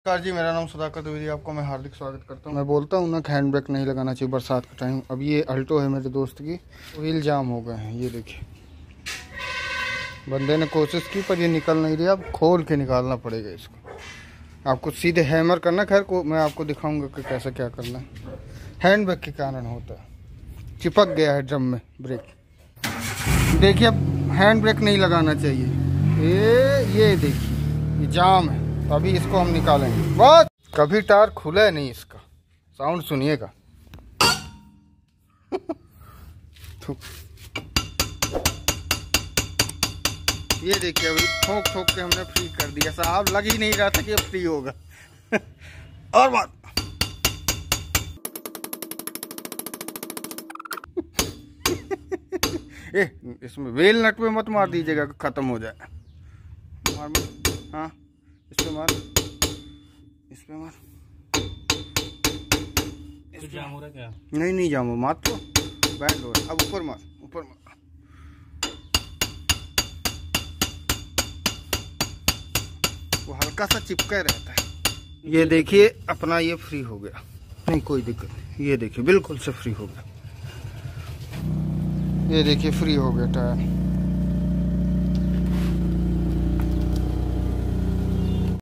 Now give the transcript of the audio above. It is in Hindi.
नमस्कार जी, मेरा नाम सुधाकर द्विवेदी, आपको मैं हार्दिक स्वागत करता हूँ। मैं बोलता हूँ ना हैंड ब्रेक नहीं लगाना चाहिए बरसात का टाइम। अब ये अल्टो है मेरे दोस्त की, व्हील जाम हो गए हैं। ये देखिए, बंदे ने कोशिश की पर ये निकल नहीं रही। अब खोल के निकालना पड़ेगा इसको। आपको सीधे हैमर करना, खैर को मैं आपको दिखाऊंगा कि कैसे क्या करना है। हैंड ब्रेक के कारण होता है, चिपक गया है ड्रम में ब्रेक। देखिए, अब हैंड ब्रेक नहीं लगाना चाहिए। ये देखिए, ये जाम है, तो अभी इसको हम निकालेंगे। बस कभी टायर खुला है नहीं, इसका साउंड सुनिएगा। ये देखिए, अभी ठोक ठोक के हमने फ्री कर दिया। साहब लग ही नहीं रहा था कि अब फ्री होगा। और बात इसमें वेल नट पे मत मार दीजिएगा, खत्म हो जाए। मार मार, हाँ इस पे मार, इस पे मार। तो जाम हो रहा क्या? नहीं जाम हो, मार तो बैंड हो। अब ऊपर मार, ऊपर मार। वो हल्का सा चिपका रहता है। ये देखिए, अपना ये फ्री हो गया, नहीं कोई दिक्कत नहीं। ये देखिए, बिल्कुल से फ्री हो गया। ये देखिए, फ्री हो गया टायर।